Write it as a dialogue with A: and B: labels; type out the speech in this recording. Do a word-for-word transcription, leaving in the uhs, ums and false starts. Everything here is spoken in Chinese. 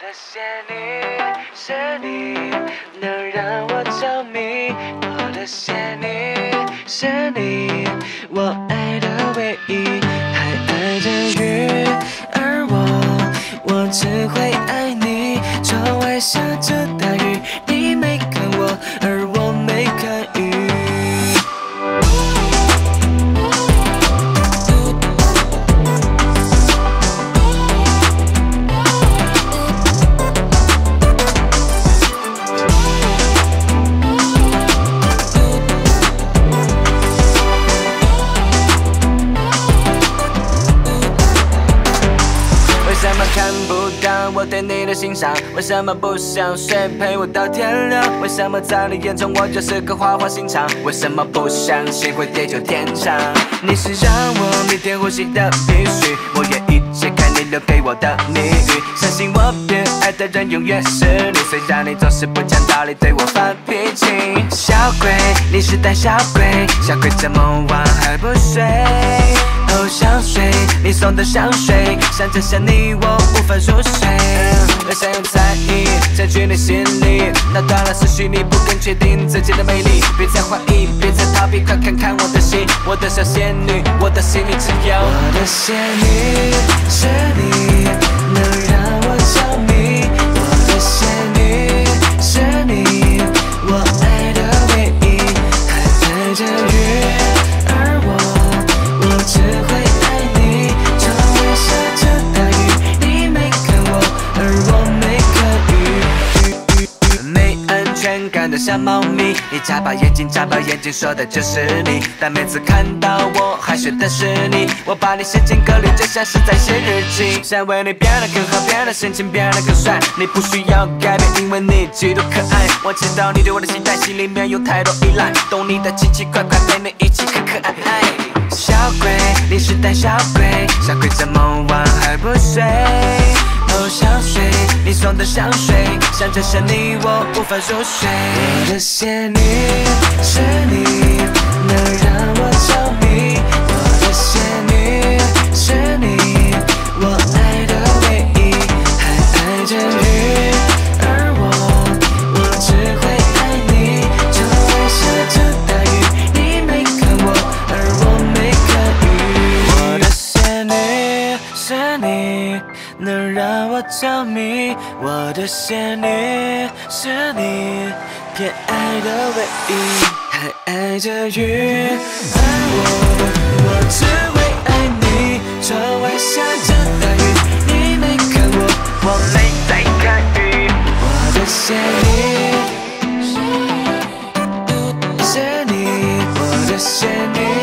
A: 的仙女是你，能让我着迷。我的仙女是你，我爱的唯一。海爱着鱼，而我我只会爱你。窗外下着大雨，你没看我，而我没看雨。看不到我对你的欣赏，为什么不想睡？陪我到天亮。为什么在你眼中我就是个花花心肠？为什么不相信会地久天长？你是让我每天呼吸的必须，我愿意解开你留给我的谜语。相信我偏爱的人永远是你，虽然你总是不讲道理，对我发脾气。小鬼，你是胆小鬼，小鬼这么晚还不睡。OH香水，你送的香水，想着想你我无法入睡。我想用在意占据你心里，那断了思绪，你不更确定自己的魅力。别再怀疑，别再逃避，快看看我的心，我的小仙女，我的心里只有我的仙女是你，能让我着迷。我的仙女是你，我爱的唯一。海爱着鱼，而我我只会爱你。窗外下着大雨，你没看我，而我没看雨。没安全感的小猫咪，你眨巴眼睛眨巴眼睛，说的就是你。但每次看到我，还选的是你。我把你写进歌里，就像是在写日记。想为你变得更好，变得深情，变得更帅。你不需要改变，因为你极度可爱。我知道你对我的期待，心里面有太多依赖。懂你的奇奇怪怪，陪你一起可可爱爱。小鬼，你是胆小鬼，小鬼这么晚还不睡。OH香水，你送的香水，想着想你我无法入睡。我的仙女是你，能让我着迷。我的仙女是你，我爱的唯一。海爱着鱼，而我我只会爱你。窗外下着大雨，你没看我，而我没看雨。我的仙女是你，能让我着迷。我的仙女是你，偏爱的唯一。海爱着鱼，而我我只会爱你。窗外下着大雨，你没看我，我没在看雨。我的仙女是你，我的仙女